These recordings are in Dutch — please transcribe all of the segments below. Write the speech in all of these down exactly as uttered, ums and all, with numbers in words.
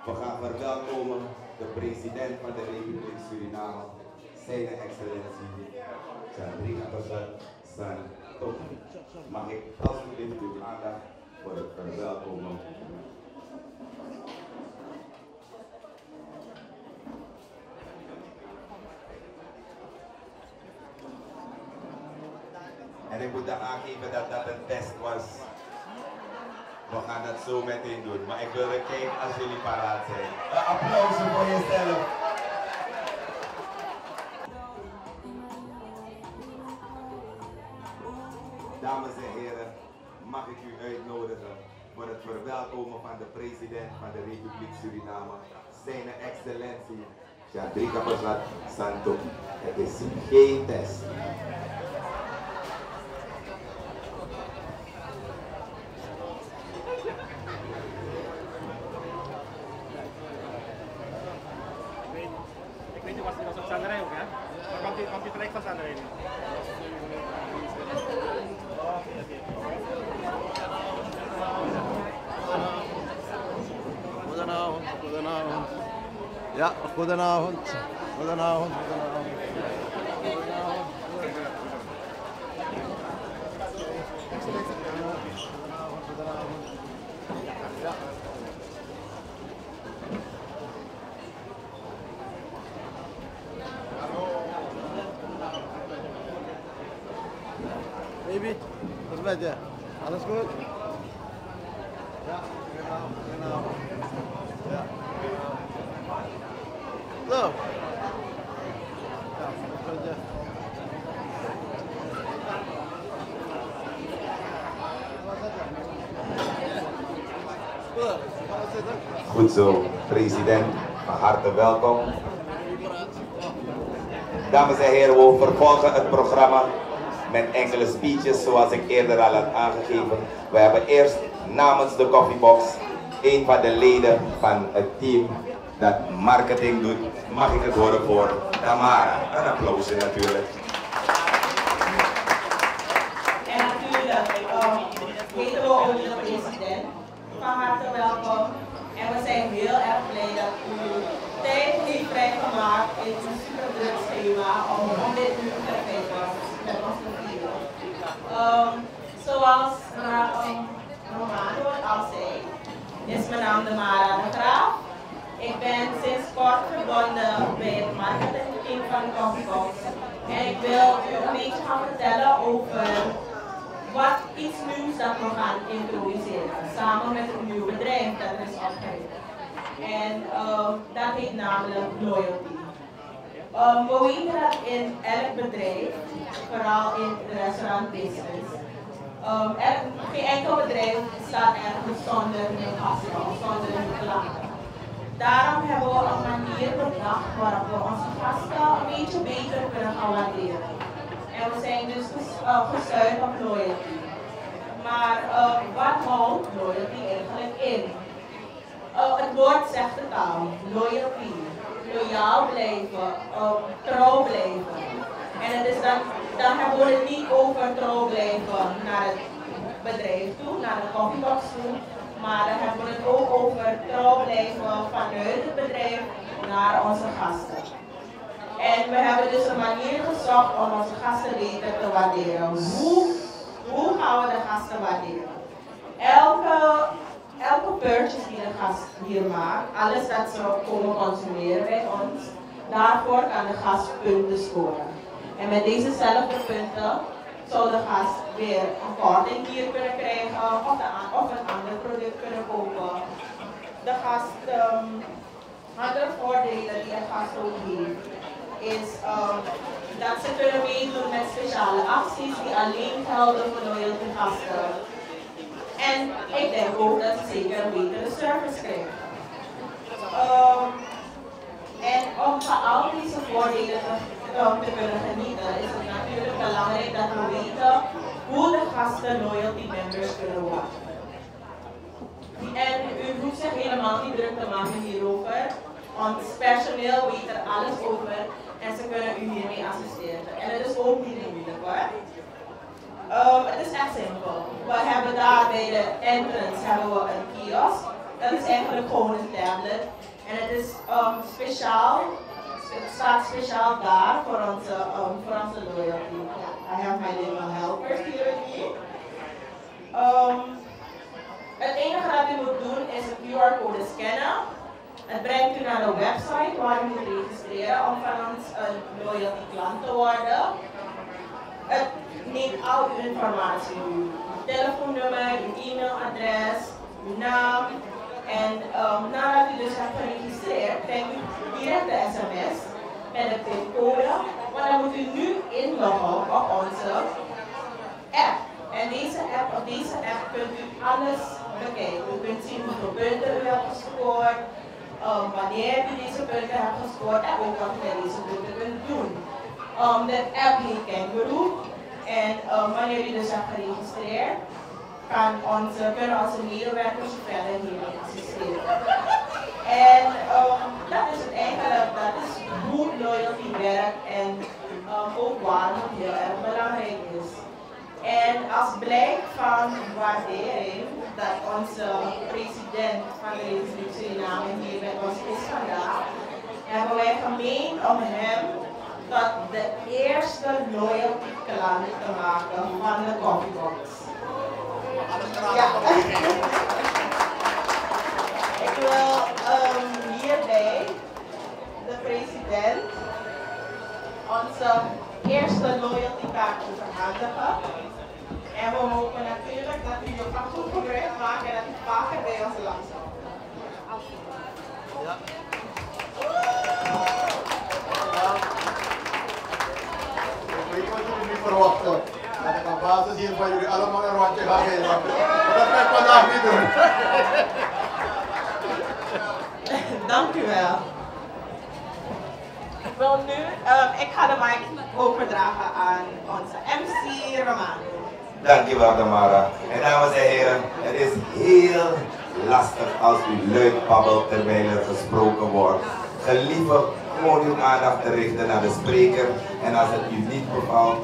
We gaan verwelkomen de president van de Republiek Suriname, zijn excellentie Chandrika Persat Santokh. Mag ik alsjeblieft uw aandacht voor het verwelkomen. En ik moet aangeven dat dat een test was. We gaan dat zo meteen doen, maar ik wil kijken als jullie paraat zijn. Een applaus voor jezelf. Dames en heren, mag ik u uitnodigen voor het verwelkomen van de president van de Republiek Suriname, zijn excellentie Chandrika Persat Santokh. Het is geen test. Ik weet niet wat hij was op Sanderij ook, hè? Maar kwam hij, kwam hij gelijk van Sanderij nu? Goedenavond, goedenavond. Ja, goedenavond. Goedenavond, goedenavond. Baby, wat is met je? Alles goed? Ja, goedenavond, goedenavond. Ja. Zo. Ja, wat is met je? Goed zo, president, van harte welkom. Dames en heren, we vervolgen het programma met enkele speeches zoals ik eerder al had aangegeven. We hebben eerst namens de Koffiebox een van de leden van het team dat marketing doet. Mag ik het horen voor Tamara? Een applaus natuurlijk. En natuurlijk um, heten we ook de president. Van harte welkom. En we zijn heel erg blij dat u tijd heeft vrijgemaakt in uw superdruk schema om, om dit nu te verkrijgen met ons te vieren. Um, zoals um, Romano al zei, is mijn naam Tamara de Graaf. Ik ben sinds kort verbonden bij het marketingteam van de Koffiebox. En ik wil u een beetje gaan vertellen over wat iets nieuws dat we gaan introduceren. Samen met een nieuw bedrijf dat is opgericht. En um, dat heet namelijk Loyalty. Um, we weten dat in elk bedrijf, vooral in de restaurantbusiness, um, er, geen enkel bedrijf staat ergens zonder hun gasten of zonder hun klanten. Daarom hebben we een manier bedacht waarop we onze gasten een beetje beter kunnen gaan waarderen. En we zijn dus uh, gestuurd op loyalty. Maar uh, wat houdt loyalty eigenlijk in? Uh, het woord zegt het al, loyalty. Loyaal blijven, uh, trouw blijven. En het is dan, dan hebben we het niet over trouw blijven naar het bedrijf toe, naar de Koffiebox toe. Maar dan hebben we het ook over trouw blijven vanuit het bedrijf naar onze gasten. En we hebben dus een manier gezocht om onze gasten beter te waarderen. Hoe, hoe gaan we de gasten waarderen? Elke, elke purchase die de gast hier maakt, alles dat ze komen consumeren bij ons, daarvoor kan de gast punten scoren. En met dezezelfde punten zou de gast weer een korting hier kunnen krijgen of, de, of een ander product kunnen kopen. De gast, um, andere voordelen die een gast ook heeft, is um, dat ze kunnen meedoen met speciale acties die alleen gelden voor loyalty gasten. En ik denk ook dat ze zeker een betere service krijgen. Um, en om van al deze voordelen te, um, te kunnen genieten, is het natuurlijk belangrijk dat we weten hoe de gasten loyalty members kunnen worden. En u hoeft zich helemaal niet druk te maken hierover, want het personeel weet er alles over en ze kunnen u hiermee assisteren. En het is ook niet moeilijk hoor. Um, het is echt simpel. We hebben daar bij de entrance hebben we een kiosk Dat is eigenlijk gewoon een tablet. En het is um, speciaal, het staat speciaal daar voor onze, um, voor onze loyalty. I have my little helpers here with me. Um, het enige dat u moet doen is een Q R-code scannen. Het brengt u naar de website waar u moet registreren om van ons een loyalty klant te worden. Het neemt al uw informatie, uw telefoonnummer, uw e-mailadres, uw naam. En um, nadat u dus hebt geregistreerd, krijgt u direct de sms met de pincode. Maar dan moet u nu inloggen op onze app. En deze app, op deze app kunt u alles bekijken. U kunt zien hoeveel punten u hebt gescoord, um, wanneer u deze punten hebt gescoord en ook wat u met deze punten kunt doen. Um, de app heet Kangaroo. En um, wanneer u dus hebt geregistreerd, kan onze, kunnen onze medewerkers verder hierin assisteren. En um, dat is het eigenlijk, dat is hoe loyalty werkt en um, ook waarom het heel erg belangrijk is. En als blijk van waardering dat onze president van de Republiek Suriname hier met ons is vandaag, hebben wij gemeend om hem tot de eerste loyalty klant te maken van de Coffeebox. Ja. Ik wil um, hierbij de president onze eerste loyalty kaart overhandigen. En we hopen natuurlijk dat u ervan goed gebruik maakt en dat u vaker bij ons langs komt. Ja. Ik weet wat jullie nu verwachten. Dat ik aan basis hier van jullie allemaal een rondje ga geven. Maar dat ga ik vandaag niet doen. Dank u wel. Ik wil nu, um, ik ga de mic overdragen aan onze M C Romano. Dankjewel Damara. En dames en heren, het is heel lastig als u luid babbelt terwijl er gesproken wordt. Gelieve gewoon uw aandacht te richten naar de spreker en als het u niet bevalt,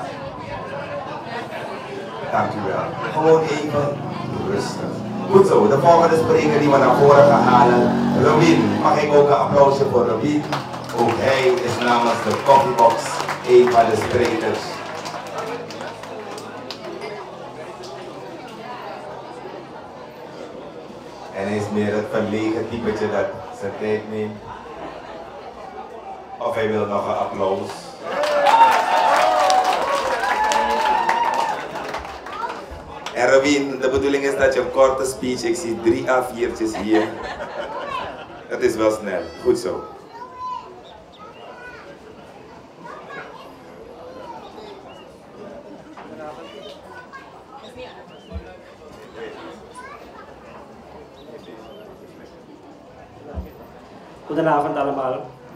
dank u wel. Gewoon even rustig. Goed zo, de volgende spreker die we naar voren gaan halen, Robin. Mag ik ook een applausje voor Robin? Ook hij is namens de Coffeebox een van de sprekers. En hij is meer het verlegen typetje dat zijn tijd neemt. Of hij wil nog een applaus. En Robin, de bedoeling is dat je een korte speech, ik zie drie A vier'tjes hier. Het is wel snel, goed zo. Goedenavond allemaal.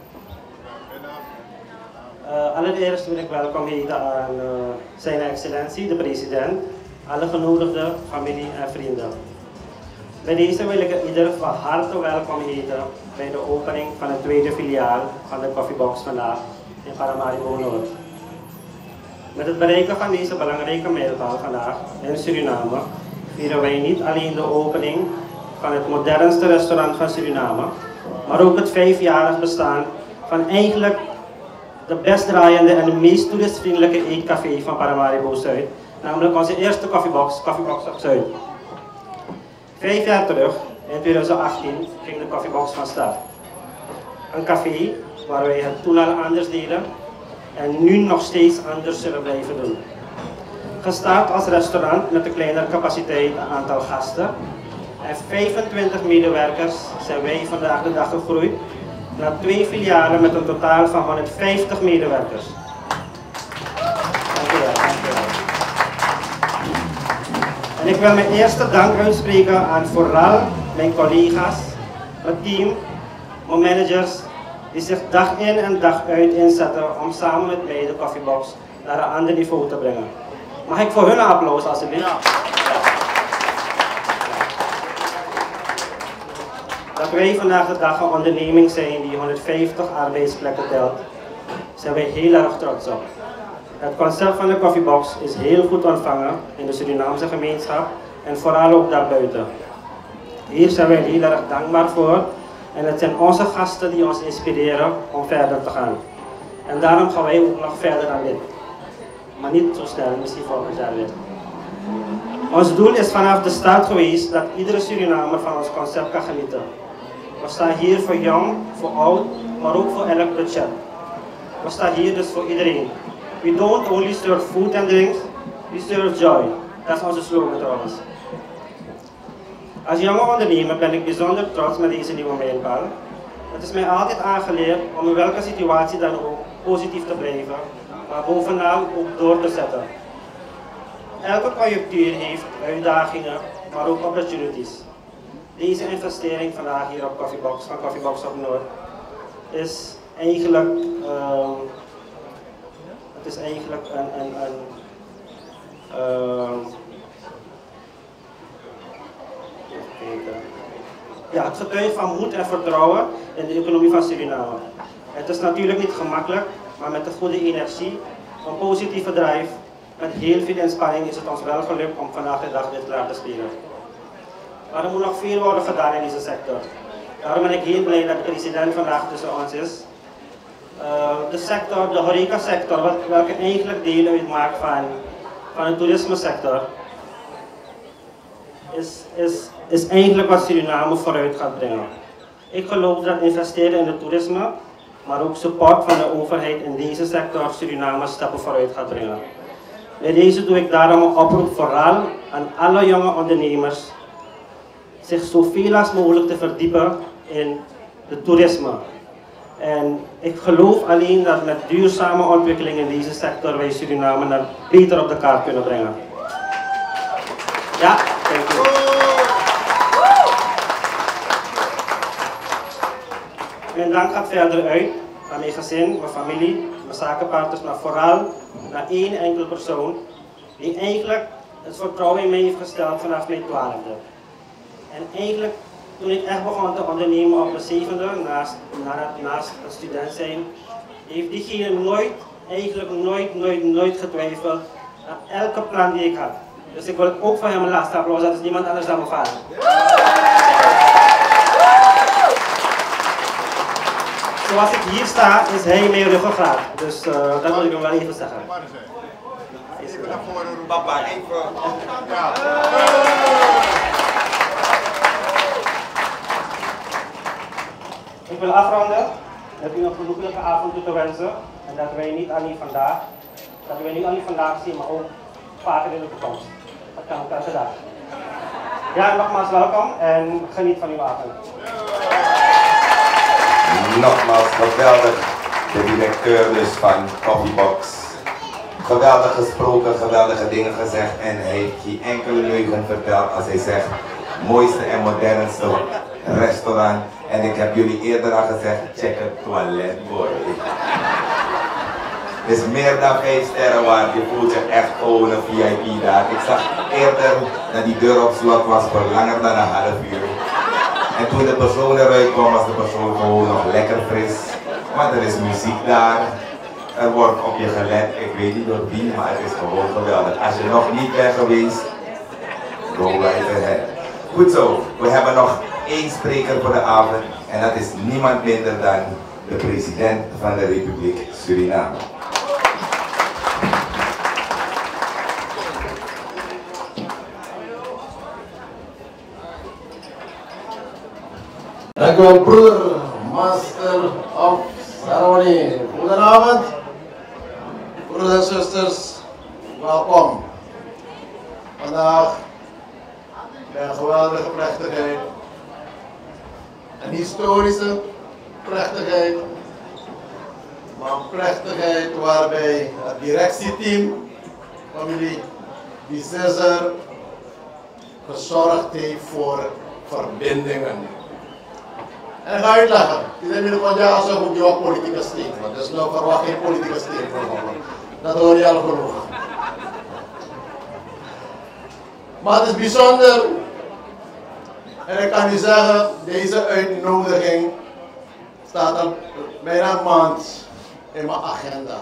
Uh, allereerst wil ik welkom heten aan uh, zijn excellentie, de president, alle genodigden, familie en vrienden. Bij deze wil ik ieder van harte welkom heten bij de opening van het tweede filiaal van de Coffeebox vandaag in Paramaribo Noord. Met het bereiken van deze belangrijke mijlpaal vandaag in Suriname vieren wij niet alleen de opening van het modernste restaurant van Suriname, maar ook het vijfjarig bestaan van eigenlijk de best draaiende en de meest toeristvriendelijke eetcafé van Paramaribo Zuid, namelijk onze eerste Coffeebox, Coffeebox op Zuid. Vijf jaar terug, in twintig achttien, ging de Coffeebox van start. Een café waar wij het toen al anders deden en nu nog steeds anders zullen blijven doen. Gestart als restaurant met een kleinere capaciteit en aantal gasten en vijfentwintig medewerkers zijn wij vandaag de dag gegroeid naar twee filialen met een totaal van honderdvijftig medewerkers. Dank u wel, dank u wel. En ik wil mijn eerste dank uitspreken aan vooral mijn collega's, het team, mijn managers, die zich dag in en dag uit inzetten om samen met mij de Coffeebox naar een ander niveau te brengen. Mag ik voor hun een applaus alsjeblieft? Ja. Dat wij vandaag de dag een onderneming zijn die honderdvijftig arbeidsplekken telt, zijn wij heel erg trots op. Het concept van de Coffeebox is heel goed ontvangen in de Surinaamse gemeenschap en vooral ook daarbuiten. Hier zijn wij heel erg dankbaar voor. En het zijn onze gasten die ons inspireren om verder te gaan. En daarom gaan wij ook nog verder dan dit. Maar niet zo snel, misschien volgend jaar weer. Ons doel is vanaf de start geweest dat iedere Surinamer van ons concept kan genieten. We staan hier voor jong, voor oud, maar ook voor elk budget. We staan hier dus voor iedereen. We don't only serve food and drinks, we serve joy. Dat is onze slogan trouwens. Als jonge ondernemer ben ik bijzonder trots met deze nieuwe mijlpaal. Het is mij altijd aangeleerd om in welke situatie dan ook positief te blijven, maar bovenal ook door te zetten. Elke conjunctuur heeft uitdagingen, maar ook opportunities. Deze investering vandaag hier op Koffiebox, van Koffiebox op Noord, is eigenlijk, uh, het is eigenlijk een, een, een uh, ja, het getuigt van moed en vertrouwen in de economie van Suriname. Het is natuurlijk niet gemakkelijk, maar met een goede energie, een positieve drive, met heel veel inspanning is het ons wel gelukt om vandaag de dag dit klaar te spelen. Maar er moet nog veel worden gedaan in deze sector. Daarom ben ik heel blij dat de president vandaag tussen ons is. Uh, de sector, de horeca sector, wat, welke eigenlijk deel uitmaakt van, van de toerisme sector, is, is, is eigenlijk wat Suriname vooruit gaat brengen. Ik geloof dat investeren in het toerisme, maar ook support van de overheid in deze sector Suriname stappen vooruit gaat brengen. Bij deze doe ik daarom een oproep vooral aan alle jonge ondernemers zich zoveel als mogelijk te verdiepen in het toerisme. En ik geloof alleen dat met duurzame ontwikkeling in deze sector wij Suriname naar beter op de kaart kunnen brengen. Ja, dank u. Mijn dank gaat verder uit naar mijn gezin, mijn familie, mijn zakenpartners, maar vooral naar één enkel persoon die eigenlijk het vertrouwen in mij heeft gesteld vanaf mijn twaalfde. En eigenlijk toen ik echt begon te ondernemen op mijn zevende, naast, naast een student zijn, heeft diegene nooit, eigenlijk nooit, nooit, nooit getwijfeld aan elke plan die ik had. Dus ik wil ook voor hem een laatste applaus, dat is niemand anders dan mijn vader. Zoals ik hier sta, is hij mijn ruggengraat. Dus uh, dat wil ik hem wel even zeggen. Even naar voren roepen. Papa, even. Ja. Ik wil afronden met u een genoeglijke avond toe te wensen. En dat wij niet alleen vandaag, dat wij niet alleen vandaag zien, maar ook vaker in de toekomst. Dat kan ook elke dag. Ja, nogmaals welkom en geniet van uw avond. Nogmaals geweldig, de directeur dus van Koffiebox. Geweldig gesproken, geweldige dingen gezegd en hij heeft geen enkele leugen verteld als hij zegt mooiste en modernste restaurant. En ik heb jullie eerder al gezegd, check het toilet boy. Het is meer dan vijf sterren waard, je voelt je echt gewoon een V I P daar. Ik zag eerder dat die deur op slot was voor langer dan een half uur. En toen de persoon eruit kwam, was de persoon gewoon nog lekker fris. Want er is muziek daar. Er wordt op je gelet, ik weet niet door wie, maar het is gewoon geweldig. Als je nog niet bent geweest, go right ahead. Goed zo, we hebben nog één spreker voor de avond en dat is niemand minder dan de president van de Republiek Suriname. Dank u wel, broeder, master of ceremony. Goedenavond, broeders en zusters, welkom. Vandaag bij een geweldige plechtigheid, een historische plechtigheid, maar een plechtigheid waarbij het directieteam van jullie, die zesser, gezorgd heeft voor verbindingen. En ik ga uitleggen. Iedereen wil van ja, zo moet je ook politieke statement. Dus nou verwacht geen politieke statement van me. Dat hoor je al genoeg. Maar het is bijzonder. En ik kan u zeggen, deze uitnodiging staat al bijna een maand in mijn agenda.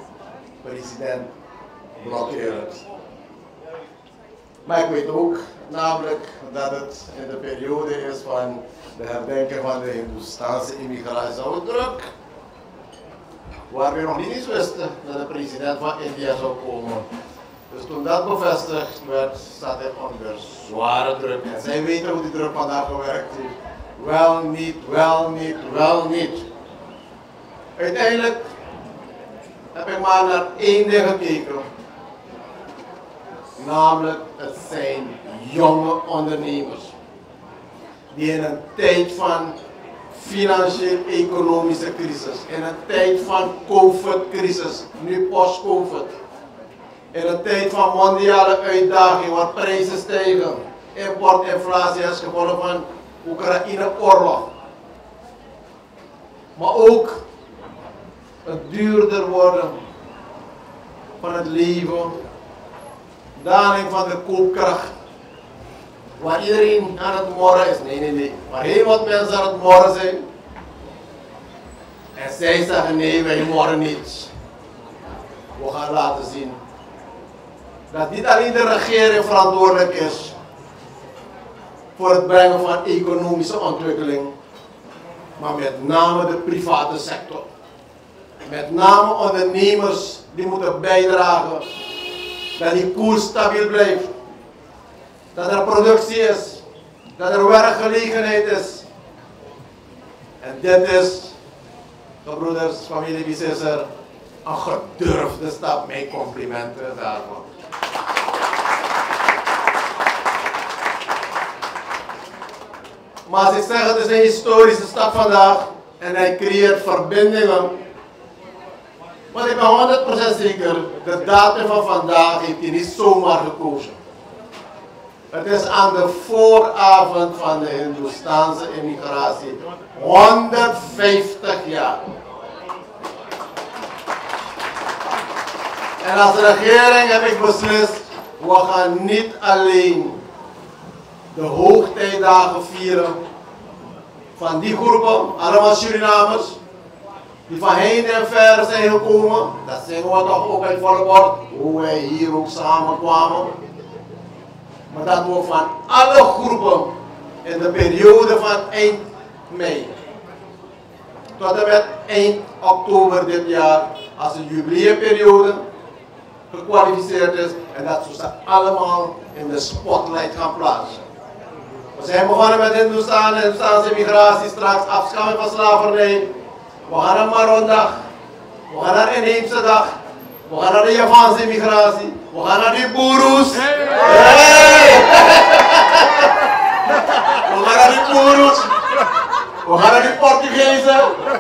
President blokkeert. Maar ik weet ook namelijk dat het in de periode is van de herdenking van de Hindoestaanse immigratie. Zou het druk, waar we nog niet eens wisten dat de president van India zou komen. Dus toen dat bevestigd werd, zat hij onder zware druk. En zij weten hoe die druk vandaag gewerkt heeft. Wel niet, wel niet, wel niet. Uiteindelijk heb ik maar naar één ding gekeken. Namelijk, het zijn jonge ondernemers. Die in een tijd van financieel-economische crisis, in een tijd van COVID-crisis, nu post-COVID, in een tijd van mondiale uitdaging waar prijzen stijgen, importinflatie als gevolg van Oekraïne-oorlog, maar ook het duurder worden van het leven, daling van de koopkracht, waar iedereen aan het morren is. Nee, nee, nee. Waar heel wat mensen aan het morren zijn. En zij zeggen nee, wij morren niet. We gaan laten zien dat niet alleen de regering verantwoordelijk is voor het brengen van economische ontwikkeling, maar met name de private sector. Met name ondernemers die moeten bijdragen dat die koers stabiel blijft. Dat er productie is, dat er werkgelegenheid is. En dit is, gebroeders, familie Bissesser, een gedurfde stap. Mijn complimenten daarvoor. Maar als ik zeg, het is een historische stap vandaag en hij creëert verbindingen. Want ik ben honderd procent zeker, de datum van vandaag heeft hij niet zomaar gekozen. Het is aan de vooravond van de Hindoestaanse immigratie. honderdvijftig jaar. En als regering heb ik beslist, we gaan niet alleen de hoogtijdagen vieren van die groepen, allemaal Surinamers, die van heinde en ver zijn gekomen. Dat zingen we toch ook uit volle bord, hoe wij hier ook samen kwamen. Maar dat we van alle groepen in de periode van eind mei tot en met eind oktober dit jaar als een jubileumperiode gekwalificeerd is en dat we ze allemaal in de spotlight gaan plaatsen. We zijn begonnen met Hindoestaan en Hindoestaanse immigratie, straks afschaffing van slavernij. We gaan naar Marondag, we gaan naar Inheemse dag, we gaan naar de Javaanse immigratie, we gaan naar die Boeroes. Hey! Hey! We gaan naar die Boeroes, we gaan naar die Portugezen,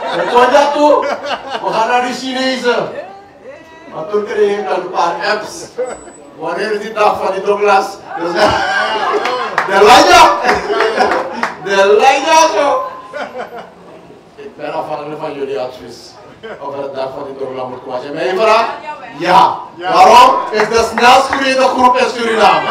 we gaan naar die Chinezen. Maar toen kreeg ik een paar apps. Wanneer is die dag van die Douglas? Dus, de Lanja! De Lanja zo! Ik ben afhankelijk van jullie advies. Of het dag van die Douglas moet komen. Als je mij vraagt? Ja. Waarom? Het is de snelst groeiende groep in Suriname.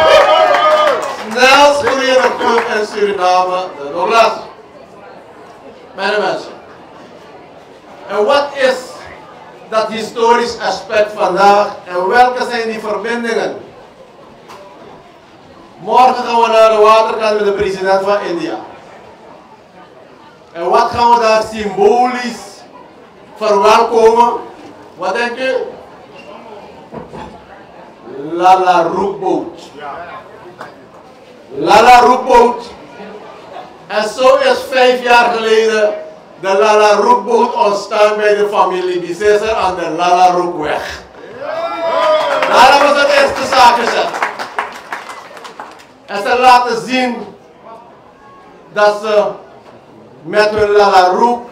Snelst groeiende groep in Suriname, de Douglas. Mijn mensen. En wat is dat historisch aspect vandaag en welke zijn die verbindingen? Morgen gaan we naar de waterkant met de president van India. En wat gaan we daar symbolisch verwelkomen? Wat denk u? Lala Roepboot. Lala Roepboot. En zo is vijf jaar geleden de Lala Roepboot ontstaan bij de familie Bissesser aan de Lala Roepweg. Daar hebben ze het eerste zaak gezet. En ze laten zien dat ze met hun Lala Roep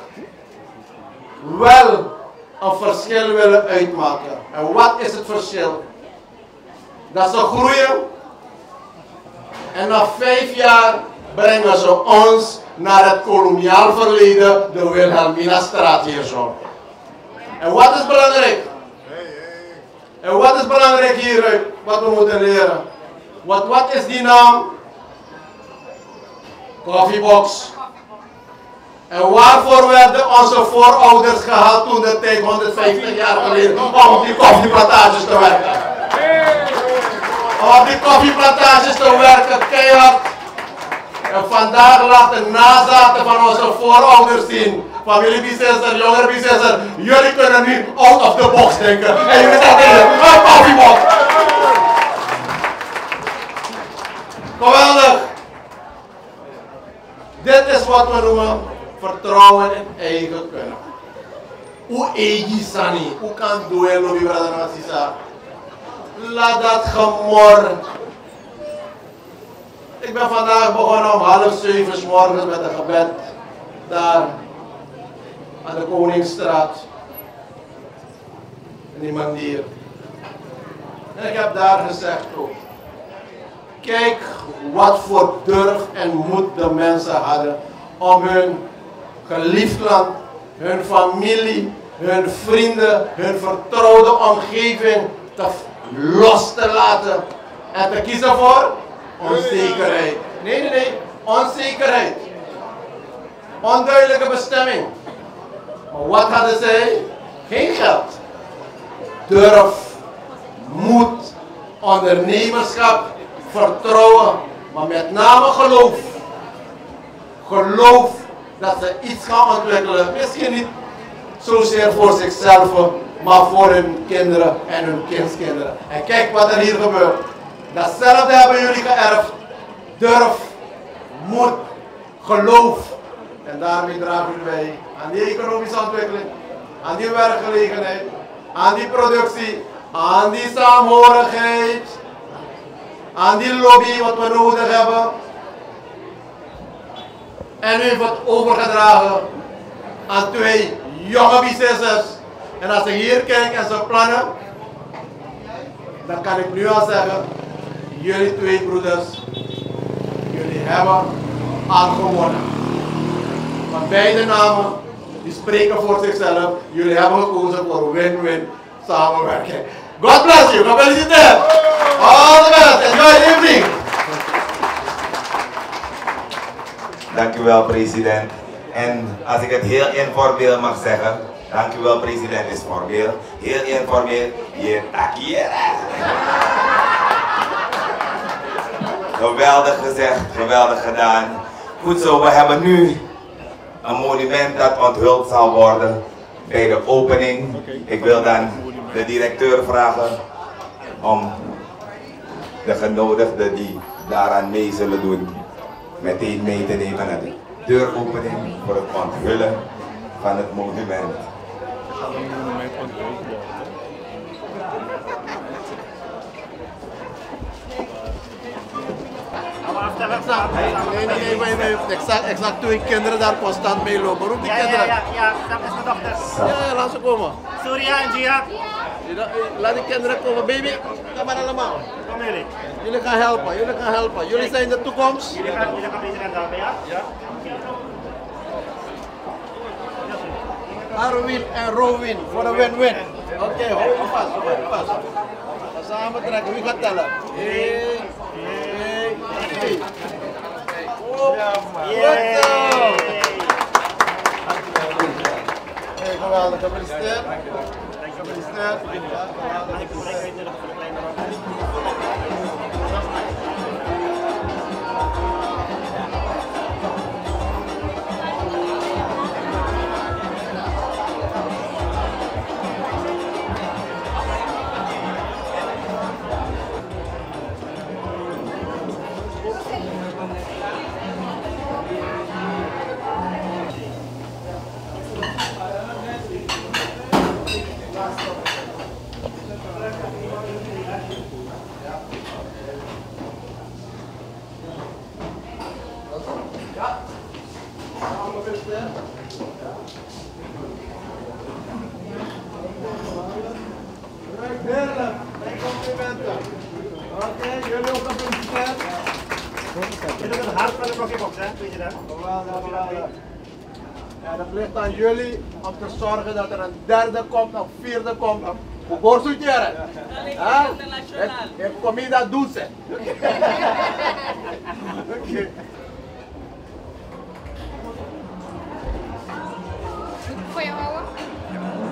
wel een verschil willen uitmaken. En wat is het verschil? Dat ze groeien en na vijf jaar brengen ze ons naar het koloniaal verleden, de Wilhelminastraat hier zo. En wat is belangrijk? En wat is belangrijk hieruit, wat we moeten leren? Wat, wat is die naam? Koffiebox. En waarvoor werden onze voorouders gehaald toen de tijd honderdvijftig jaar geleden om op die koffieplantages te werken? op die koffieplantages te werken, keihard. En vandaag laten nazaten van onze voorouders zien. Familie Bissesser, jongere Bissesser, jullie kunnen nu out of the box denken. En jullie zeggen tegen een koffiebox. Geweldig. Dit is wat we noemen vertrouwen in eigen kunnen. Hoe eigi sani, hoe kan duelo wie brada nasisa. Laat dat gemor. Ik ben vandaag begonnen om half zeven 's morgens met een gebed daar aan de Koningsstraat. In die manier. En ik heb daar gezegd ook. Kijk wat voor durf en moed de mensen hadden om hun geliefd land, hun familie, hun vrienden, hun vertrouwde omgeving te los te laten en te kiezen voor onzekerheid. Nee, nee, nee, onzekerheid. Onduidelijke bestemming. Maar wat hadden zij? Geen geld. Durf, moed, ondernemerschap, vertrouwen, maar met name geloof. Geloof dat ze iets gaan ontwikkelen. Misschien niet zozeer voor zichzelf, maar voor hun kinderen en hun kindskinderen. En kijk wat er hier gebeurt. Datzelfde hebben jullie geërfd. Durf, moed, geloof. En daarmee dragen jullie bij aan die economische ontwikkeling, aan die werkgelegenheid, aan die productie, aan die saamhorigheid, aan die lobby wat we nodig hebben. En u heeft het overgedragen aan twee jonge Bissessers. En als ik hier kijk en ze plannen, dan kan ik nu al zeggen, jullie twee broeders, jullie hebben al gewonnen. Van beide namen, die spreken voor zichzelf. Jullie hebben gekozen voor win-win samenwerking. God bless you, gefeliciteerd! All the best, enjoy the evening! Dank u wel, president. En als ik het heel informeel mag zeggen, dank u wel, president, is formeel. Heel informeel, je takiera. Geweldig gezegd, geweldig gedaan. Goed zo, we hebben nu een monument dat onthuld zal worden bij de opening. Ik wil dan de directeur vragen om de genodigden die daaraan mee zullen doen, meteen mee te nemen naar de deuropening voor het onthullen van het monument. Exact, nee, nee, nee, nee, nee. Exact, exact twee kinderen daar constant mee lopen. Roep die Ja, ja, kinderen. ja, ja, dat is mijn dochter. Ja, ja, laat ze komen. Surya en Gia, Laat die kinderen komen, baby. Kom maar allemaal. kom jullie. Jullie gaan helpen, jullie gaan helpen. Jullie zijn de toekomst. Jullie gaan, jullie gaan president helpen, ja? Ja. Arwin en Rowin voor een win-win. Oké, okay, hou je vast, hou je vast. Samen trekken, wie gaat tellen? één, twee, drie. Goed zo! Hey, geweldig, gefeliciteerd. Gefeliciteerd. Heerlijk, mijn complimenten. Oké, jullie ook gefeliciteerd. Je doet een hart van de koffiebox, hè? Weet je dat? Geweldig, geweldig. En het ligt aan jullie om te zorgen dat er een derde komt, een vierde komt. Hoe boor zoet je er? Ik kom hier dat dulce. Oké. Voor je houden?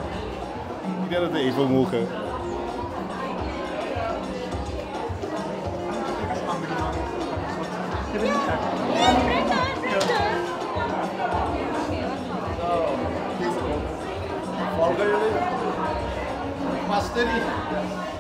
Ik denk dat we even mogen. jullie. Masterie.